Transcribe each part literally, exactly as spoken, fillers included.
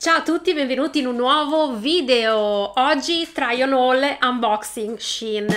Ciao a tutti e benvenuti in un nuovo video. Oggi try on haul unboxing Shein.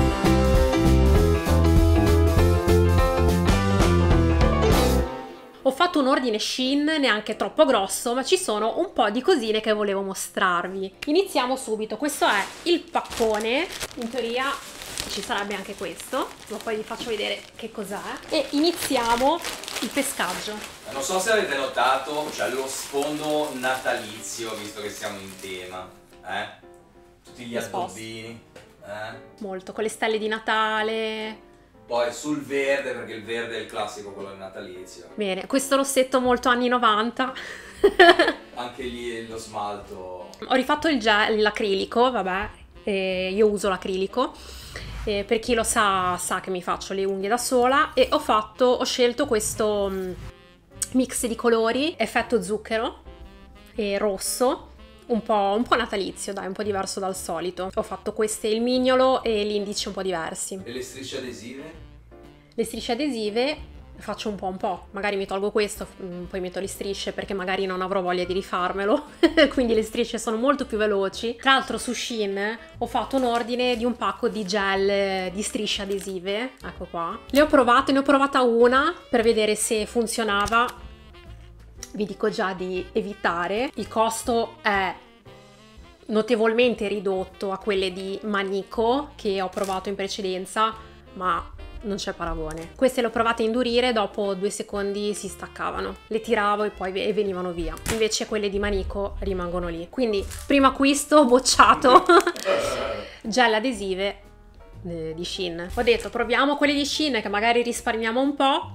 Ho fatto un ordine Shein neanche troppo grosso, ma ci sono un po' di cosine che volevo mostrarvi. Iniziamo subito. Questo è il paccone. In teoria ci sarebbe anche questo, ma poi vi faccio vedere che cos'è. E iniziamo il pescaggio. Non so se avete notato, c'è lo sfondo natalizio, visto che siamo in tema, eh? Tutti gli addobbini, eh? Molto, con le stelle di Natale. Poi sul verde, perché il verde è il classico, quello natalizio. Bene, questo rossetto molto anni novanta. Anche lì lo smalto. Ho rifatto il gel, l'acrilico, vabbè, eh, io uso l'acrilico. Eh, per chi lo sa, sa che mi faccio le unghie da sola. E ho fatto, ho scelto questo um, mix di colori, effetto zucchero e rosso. Un po', un po' natalizio, dai, un po' diverso dal solito. Ho fatto queste, il mignolo e l'indice un po' diversi. E le strisce adesive? Le strisce adesive faccio un po' un po'. Magari mi tolgo questo, poi metto le strisce perché magari non avrò voglia di rifarmelo. Quindi le strisce sono molto più veloci. Tra l'altro su Shein ho fatto un ordine di un pacco di gel di strisce adesive. Ecco qua. Le ho provate, ne ho provata una per vedere se funzionava. Vi dico già di evitare. Il costo è notevolmente ridotto a quelle di Manico che ho provato in precedenza, ma non c'è paragone. Queste le ho provate a indurire, dopo due secondi si staccavano. Le tiravo e poi e venivano via. Invece quelle di Manico rimangono lì. Quindi primo acquisto bocciato. Gel adesive eh, di Shein. Ho detto proviamo quelle di Shein che magari risparmiamo un po'.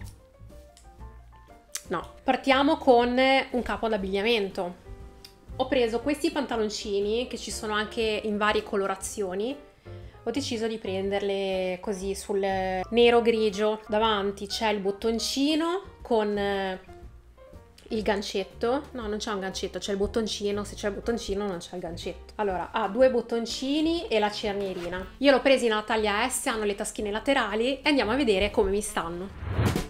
No, partiamo con un capo d'abbigliamento. Ho preso questi pantaloncini che ci sono anche in varie colorazioni. Ho deciso di prenderle così sul nero grigio. Davanti c'è il bottoncino con il gancetto. No, non c'è un gancetto, c'è il bottoncino. Se c'è il bottoncino non c'è il gancetto. Allora, ha due bottoncini e la cernierina. Io l'ho presa in una taglia S, hanno le taschine laterali e andiamo a vedere come mi stanno.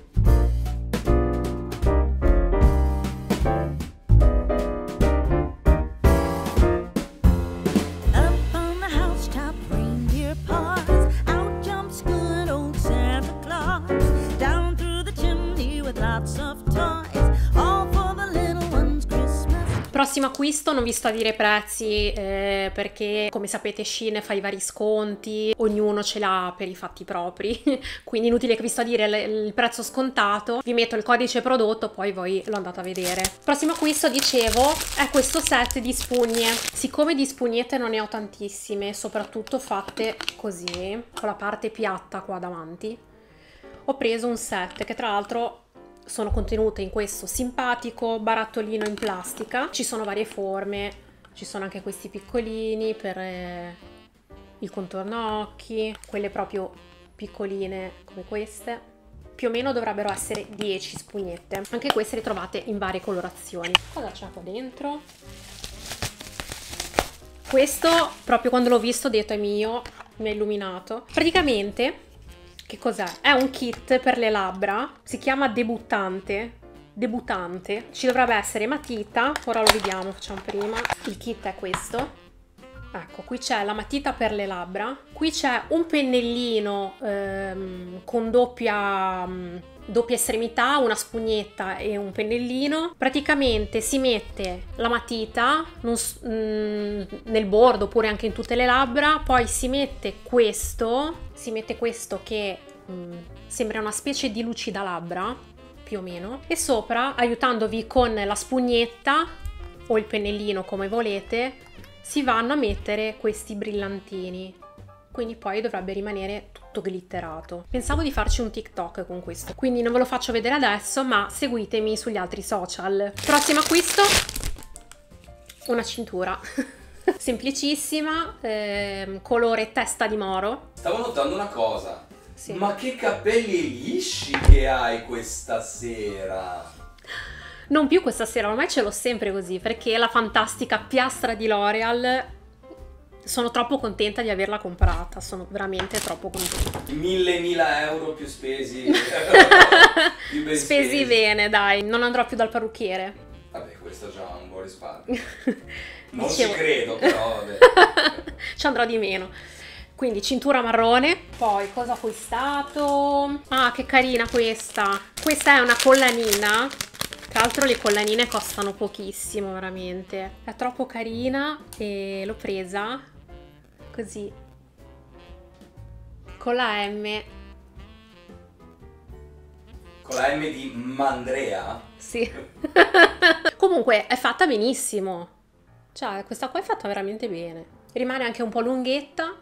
Prossimo acquisto, non vi sto a dire prezzi eh, perché come sapete Shein fa i vari sconti, ognuno ce l'ha per i fatti propri, quindi inutile che vi sto a dire il, il prezzo scontato, vi metto il codice prodotto poi voi lo andate a vedere. Prossimo acquisto, dicevo, è questo set di spugne. Siccome di spugnette non ne ho tantissime, soprattutto fatte così, con la parte piatta qua davanti, ho preso un set che tra l'altro sono contenute in questo simpatico barattolino in plastica. Ci sono varie forme, ci sono anche questi piccolini per eh, il contorno occhi, quelle proprio piccoline come queste. Più o meno dovrebbero essere dieci spugnette. Anche queste le trovate in varie colorazioni. Cosa c'è qua dentro? Questo, proprio quando l'ho visto ho detto è mio, mi ha illuminato. Praticamente che cos'è? È un kit per le labbra, si chiama Debuttante, Debuttante. Ci dovrebbe essere matita, ora lo vediamo, facciamo prima. Il kit è questo. Ecco, qui c'è la matita per le labbra, qui c'è un pennellino ehm, con doppia, mh, doppia estremità, una spugnetta e un pennellino. Praticamente si mette la matita non, mh, nel bordo oppure anche in tutte le labbra, poi si mette questo, si mette questo che mh, sembra una specie di lucida labbra, più o meno, e sopra, aiutandovi con la spugnetta o il pennellino come volete, si vanno a mettere questi brillantini, quindi poi dovrebbe rimanere tutto glitterato. Pensavo di farci un TikTok con questo, quindi non ve lo faccio vedere adesso, ma seguitemi sugli altri social. Prossimo acquisto, una cintura semplicissima, ehm, colore testa di moro. Stavo notando una cosa, sì. Ma che capelli lisci che hai questa sera! Non più questa sera, ormai ce l'ho sempre così, perché la fantastica piastra di L'Oreal, sono troppo contenta di averla comprata, sono veramente troppo contenta. Mille, mila euro più spesi. Più ben spesi. Spesi bene, dai, non andrò più dal parrucchiere. Vabbè, questo già ha un buon risparmio. Non Dicevo... ci credo, però vabbè. Ci andrò di meno. Quindi cintura marrone. Poi cosa ho acquistato? Ah, che carina questa. Questa è una collanina. Tra l'altro le collanine costano pochissimo, veramente. È troppo carina e l'ho presa così, con la M. Con la M di Mandrea? Sì. Comunque è fatta benissimo. Cioè, questa qua è fatta veramente bene. Rimane anche un po' lunghetta.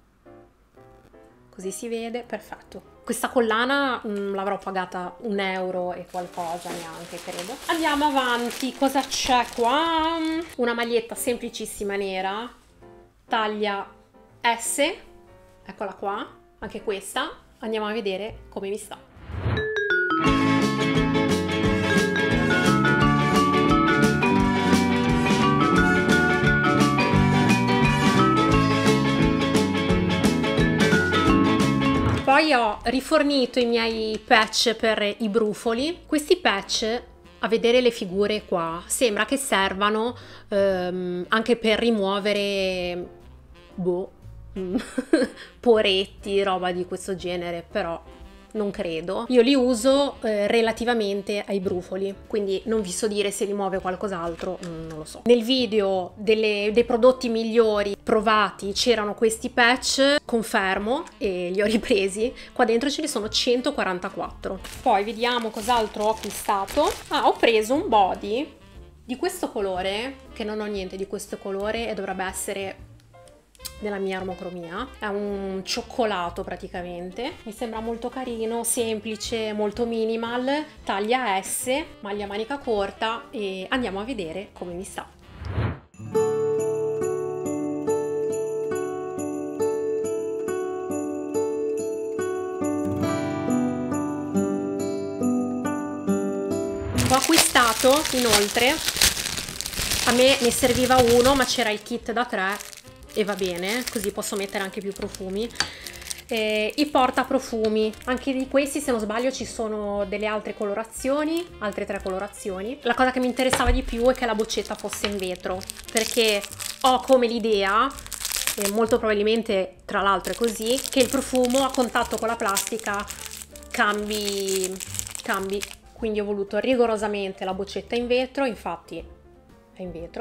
Così si vede, perfetto. Questa collana mh, l'avrò pagata un euro e qualcosa, neanche credo. Andiamo avanti, cosa c'è qua? Una maglietta semplicissima nera, taglia S, eccola qua, anche questa. Andiamo a vedere come mi sta. Poi ho rifornito i miei patch per i brufoli. Questi patch, a vedere le figure qua, sembra che servano ehm, anche per rimuovere boh, poretti, roba di questo genere, però non credo. Io li uso eh, relativamente ai brufoli, quindi non vi so dire se li muove qualcos'altro, non lo so. Nel video delle, dei prodotti migliori provati c'erano questi patch, confermo, e li ho ripresi. Qua dentro ce ne sono centoquarantaquattro. Poi vediamo cos'altro ho acquistato. Ah, ho preso un body di questo colore, che non ho niente di questo colore e dovrebbe essere nella mia armocromia. È un cioccolato praticamente, mi sembra molto carino, semplice, molto minimal, taglia S, maglia manica corta, e andiamo a vedere come mi sta. Ho acquistato inoltre, a me ne serviva uno ma c'era il kit da tre e va bene, così posso mettere anche più profumi. Eh, i portaprofumi, anche di questi se non sbaglio ci sono delle altre colorazioni, altre tre colorazioni. La cosa che mi interessava di più è che la boccetta fosse in vetro, perché ho come l'idea, e molto probabilmente tra l'altro è così, che il profumo a contatto con la plastica cambi, cambi. Quindi ho voluto rigorosamente la boccetta in vetro, infatti è in vetro.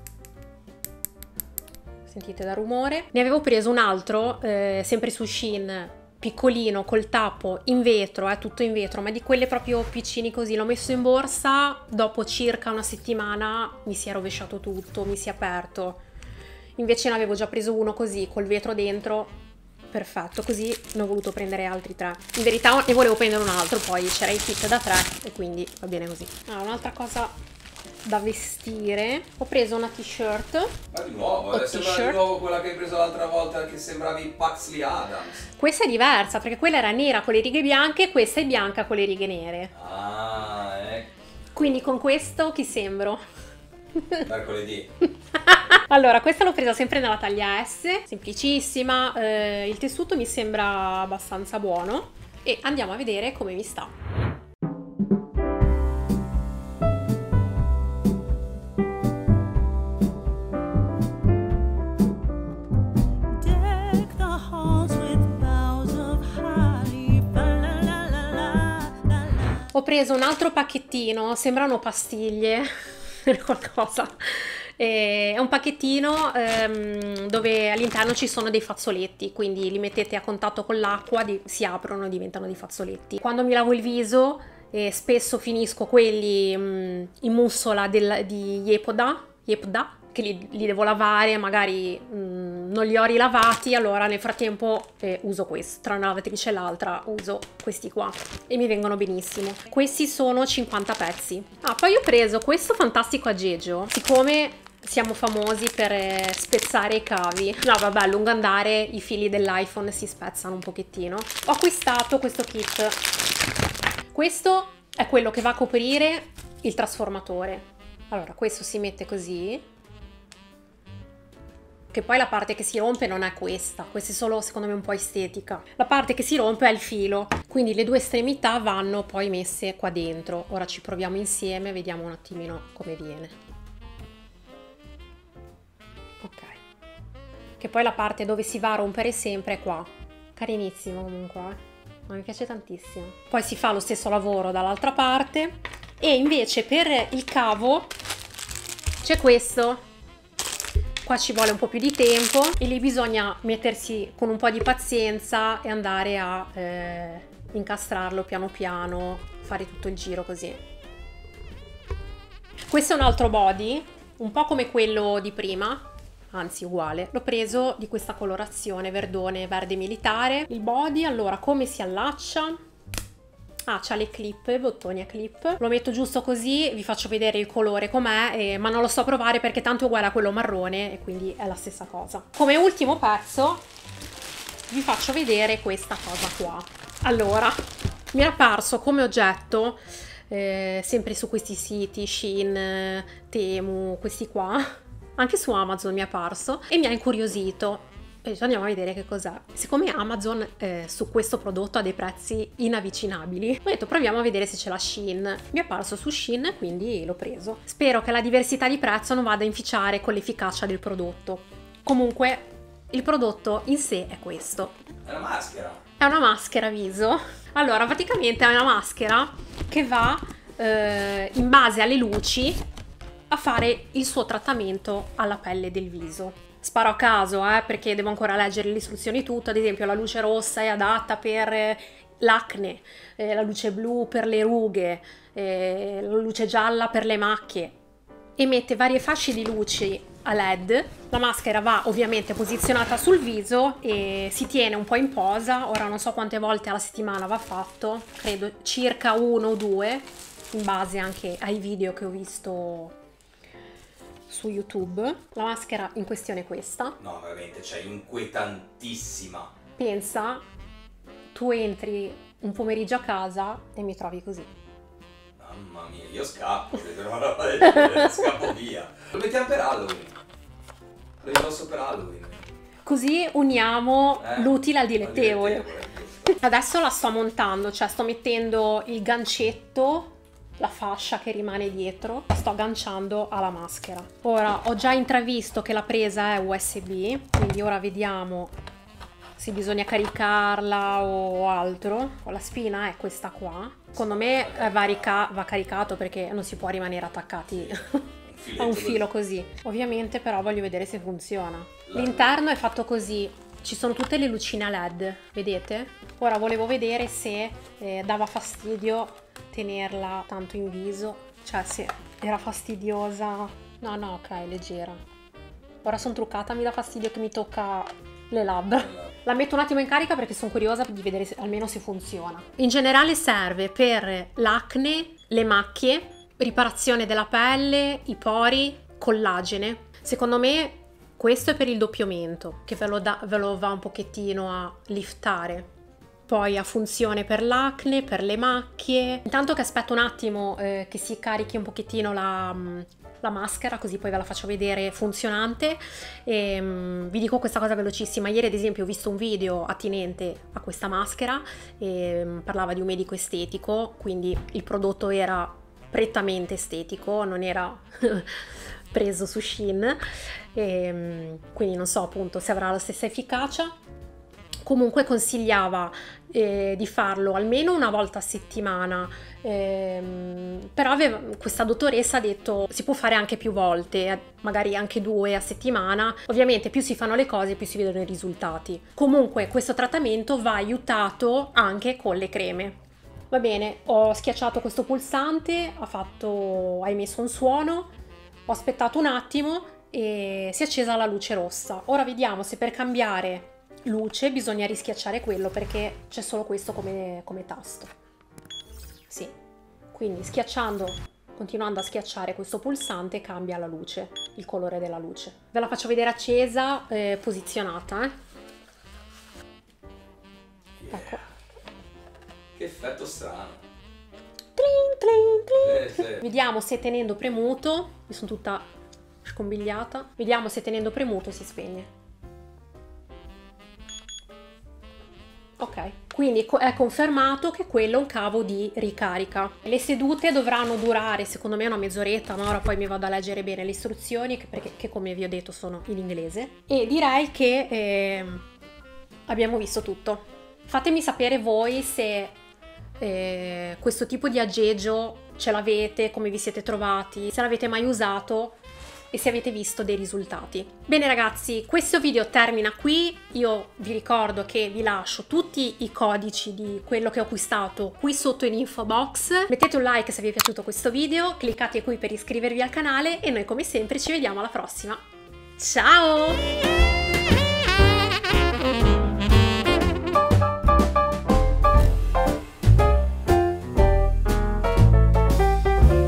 Sentite dal rumore. Ne avevo preso un altro, eh, sempre su Shein, piccolino, col tappo, in vetro, è eh, tutto in vetro, ma di quelle proprio piccini così. L'ho messo in borsa, dopo circa una settimana mi si è rovesciato tutto, mi si è aperto. Invece ne avevo già preso uno così, col vetro dentro, perfetto, così ne ho voluto prendere altri tre. In verità ne volevo prendere un altro, poi c'era il kit da tre e quindi va bene così. Ah, un'altra cosa da vestire, ho preso una t-shirt. Ma di nuovo, eh, sembra di nuovo quella che hai preso l'altra volta, che sembravi Paisley Adams. Questa è diversa perché quella era nera con le righe bianche, questa è bianca con le righe nere. Ah, ecco. Quindi con questo chi sembro? Mercoledì. Allora, questa l'ho presa sempre nella taglia S, semplicissima, eh, il tessuto mi sembra abbastanza buono e andiamo a vedere come mi sta. Ho preso un altro pacchettino, sembrano pastiglie, qualcosa. È un pacchettino ehm, dove all'interno ci sono dei fazzoletti, quindi li mettete a contatto con l'acqua, si aprono e diventano dei fazzoletti. Quando mi lavo il viso eh, spesso finisco quelli mh, in mussola del, di Yepoda, Yepoda che li, li devo lavare, magari mh, non li ho rilavati, allora nel frattempo eh, uso questo, tra una lavatrice e l'altra uso questi qua e mi vengono benissimo. Questi sono cinquanta pezzi. Ah, poi ho preso questo fantastico aggeggio, siccome siamo famosi per eh, spezzare i cavi, no vabbè, a lungo andare i fili dell'iPhone si spezzano un pochettino. Ho acquistato questo kit, questo è quello che va a coprire il trasformatore. Allora, questo si mette così, che poi la parte che si rompe non è questa, questa è solo secondo me un po' estetica. La parte che si rompe è il filo, quindi le due estremità vanno poi messe qua dentro. Ora ci proviamo insieme, vediamo un attimino come viene. Ok, che poi la parte dove si va a rompere sempre è qua. Carinissimo comunque, eh? Ma mi piace tantissimo. Poi si fa lo stesso lavoro dall'altra parte e invece per il cavo c'è questo. Qua ci vuole un po' più di tempo e lì bisogna mettersi con un po' di pazienza e andare a eh, incastrarlo piano piano, fare tutto il giro così. Questo è un altro body, un po' come quello di prima, anzi uguale. L'ho preso di questa colorazione verdone verde militare. Il body, allora, come si allaccia? Ah, c'ha le clip, i bottoni a clip. Lo metto giusto così, vi faccio vedere il colore com'è, eh, ma non lo so provare perché tanto è uguale a quello marrone e quindi è la stessa cosa. Come ultimo pezzo vi faccio vedere questa cosa qua. Allora, mi era apparso come oggetto, eh, sempre su questi siti, Shein, Temu, questi qua, anche su Amazon mi è apparso e mi ha incuriosito. E andiamo a vedere che cos'è. Siccome Amazon eh, su questo prodotto ha dei prezzi inavvicinabili, ho detto proviamo a vedere se c'è la Shein. Mi è apparso su Shein, quindi l'ho preso. Spero che la diversità di prezzo non vada a inficiare con l'efficacia del prodotto. Comunque il prodotto in sé è questo. È una maschera. È una maschera viso. Allora, praticamente è una maschera che va eh, in base alle luci a fare il suo trattamento alla pelle del viso. Sparo a caso, eh, perché devo ancora leggere le istruzioni tutto. Ad esempio la luce rossa è adatta per eh, l'acne, eh, la luce blu per le rughe, eh, la luce gialla per le macchie. Emette varie fasce di luci a led. La maschera va ovviamente posizionata sul viso e si tiene un po' in posa. Ora non so quante volte alla settimana va fatto, credo circa uno o due, in base anche ai video che ho visto su YouTube. La maschera in questione è questa. No, veramente, cioè inquietantissima. Pensa, tu entri un pomeriggio a casa e mi trovi così. Mamma mia, io scappo, se una roba del genere, scappo via. Lo mettiamo per Halloween. Lo indosso per Halloween. Così uniamo eh, l'utile al dilettevole. dilettevole Adesso la sto montando, cioè sto mettendo il gancetto, la fascia che rimane dietro, la sto agganciando alla maschera. Ora ho già intravisto che la presa è U S B, quindi ora vediamo se bisogna caricarla o altro. La spina è questa qua. Secondo me va, rica va caricato perché non si può rimanere attaccati a un filo così. Ovviamente però voglio vedere se funziona. L'interno è fatto così. Ci sono tutte le lucine a led, vedete? Ora volevo vedere se eh, dava fastidio tenerla tanto in viso, cioè se era fastidiosa. No, no, ok, leggera. Ora sono truccata, mi dà fastidio che mi tocca le labbra. La metto un attimo in carica perché sono curiosa di vedere se, almeno se funziona. In generale serve per l'acne, le macchie, riparazione della pelle, i pori, collagene. Secondo me questo è per il doppiamento, che ve lo, da, ve lo va un pochettino a liftare. Poi ha funzione per l'acne, per le macchie. Intanto che aspetto un attimo eh, che si carichi un pochettino la, la maschera, così poi ve la faccio vedere funzionante. E, um, vi dico questa cosa velocissima. Ieri ad esempio ho visto un video attinente a questa maschera e um, parlava di un medico estetico, quindi il prodotto era prettamente estetico, non era preso su Shein, e, um, quindi non so appunto se avrà la stessa efficacia. Comunque consigliava eh, di farlo almeno una volta a settimana, ehm, però aveva, questa dottoressa ha detto si può fare anche più volte, magari anche due a settimana. Ovviamente più si fanno le cose più si vedono i risultati. Comunque questo trattamento va aiutato anche con le creme. Va bene, ho schiacciato questo pulsante, ha fatto, ha emesso un suono, ho aspettato un attimo e si è accesa la luce rossa. Ora vediamo se per cambiare luce bisogna rischiacciare quello perché c'è solo questo come, come tasto. Sì, quindi schiacciando, continuando a schiacciare questo pulsante cambia la luce, il colore della luce. Ve la faccio vedere accesa, eh, posizionata, eh. Yeah. Ecco. Che effetto strano. Tling, tling, tling. Sì, sì. Vediamo se tenendo premuto, mi sono tutta scombigliata. Vediamo se tenendo premuto si spegne. Ok, quindi è confermato che quello è un cavo di ricarica. Le sedute dovranno durare secondo me una mezz'oretta, ma ora poi mi vado a leggere bene le istruzioni, che, perché che come vi ho detto sono in inglese. E direi che eh, abbiamo visto tutto. Fatemi sapere voi se eh, questo tipo di aggeggio ce l'avete, come vi siete trovati, se l'avete mai usato e se avete visto dei risultati. Bene ragazzi, questo video termina qui. Io vi ricordo che vi lascio tutti i codici di quello che ho acquistato qui sotto in info box. Mettete un like se vi è piaciuto questo video, cliccate qui per iscrivervi al canale e noi come sempre ci vediamo alla prossima. Ciao!